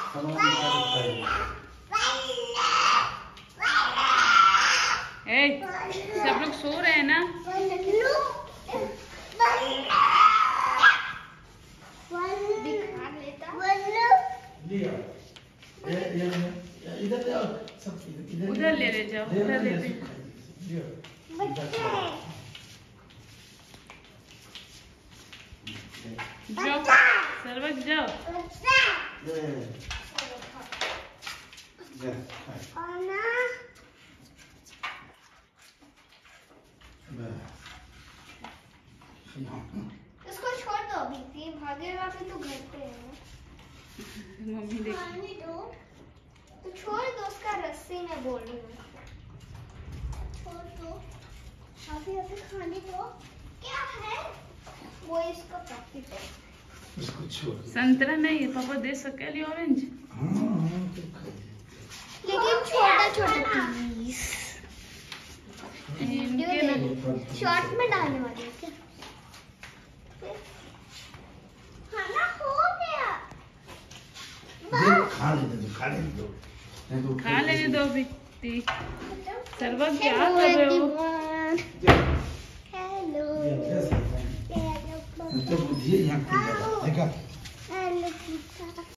सब लोग सो रहे हैं ना? उधर ले जाओ, उधर ले जाओ, सर्वक जाओ। इसको छोड़ दो अभी, भागेगा फिर तो घर पे है। मम्मी देख, खाने दो तो छोड़ दो, उसका रस्सी में बोल रही हूँ, छोड़ दो अभी अभी खाने दो। क्या है वो, इसका पैकेट है, उसको छोड़। संतरा नहीं है पापा, दे सके ऑरेंज। लेकिन छोटा छोटा पीस शॉर्ट में डालने वाली है क्या? खाना हो गया, खा लेने दो, खा लेने दो, खा लेने दो अभी। सर्वक क्या कर रहे हो? हेलो बुद्धि यहाँ